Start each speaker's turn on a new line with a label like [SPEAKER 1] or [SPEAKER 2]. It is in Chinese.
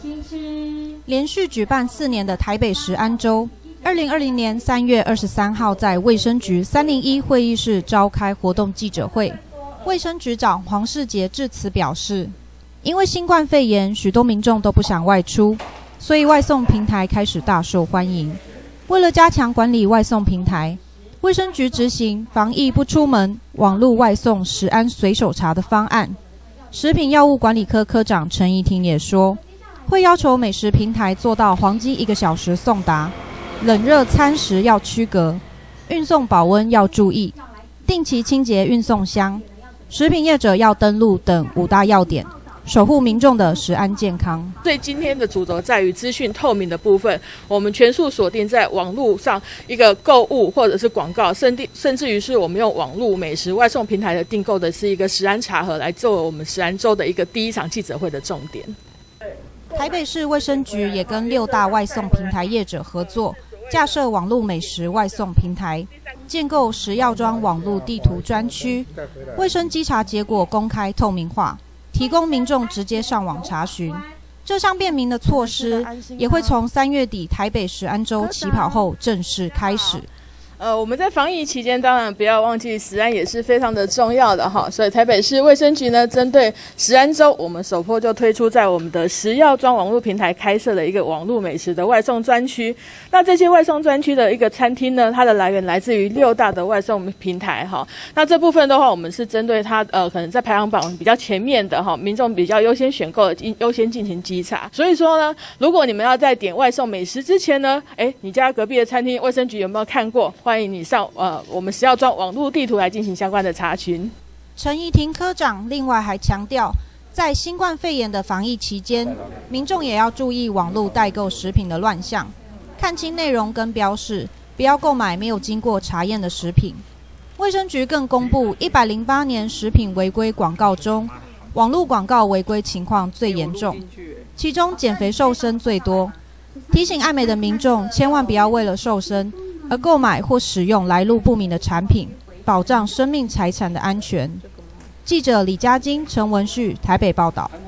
[SPEAKER 1] 连续举办4年的台北食安周，2020年3月23号在卫生局301会议室召开活动记者会。卫生局长黄世杰致辞表示，因为新冠肺炎，许多民众都不想外出，所以外送平台开始大受欢迎。为了加强管理外送平台，卫生局执行防疫不出门、网络外送食安随手查的方案。食品药物管理科科长陈怡婷也说，会要求美食平台做到黄金1个小时送达，冷热餐食要区隔，运送保温要注意，定期清洁运送箱，食品业者要登录等5大要点，守护民众的食安健康。
[SPEAKER 2] 所以今天的主轴在于资讯透明的部分，我们全数锁定在网络上一个购物或者是广告，甚至于是我们用网络美食外送平台的订购的是一个食安查核，来作为我们食安周的一个第一场记者会的重点。
[SPEAKER 1] 台北市卫生局也跟6大外送平台业者合作，架设网络美食外送平台，建构食药庄网络地图专区，卫生稽查结果公开透明化，提供民众直接上网查询。这项便民的措施也会从3月底台北食安周起跑后正式开始。
[SPEAKER 2] 我们在防疫期间，当然不要忘记食安也是非常的重要的哈。所以台北市卫生局呢，针对食安周，我们首波就推出在我们的食药庄网络平台开设了一个网络美食的外送专区。那这些外送专区的一个餐厅呢，它的来源来自于6大的外送平台哈。那这部分的话，我们是针对它可能在排行榜比较前面的哈，民众比较优先选购的，优先进行稽查。所以说呢，如果你们要在点外送美食之前呢，你家隔壁的餐厅卫生局有没有看过？欢迎你上我们食药庄网络地图来进行相关的查询。
[SPEAKER 1] 陈怡婷科长另外还强调，在新冠肺炎的防疫期间，民众也要注意网络代购食品的乱象，看清内容跟标示，不要购买没有经过查验的食品。卫生局更公布108年食品违规广告中，网络广告违规情况最严重，其中减肥瘦身最多。提醒爱美的民众千万不要为了瘦身而购买或使用来路不明的产品，保障生命财产的安全。记者李嘉晶、陈文旭台北报道。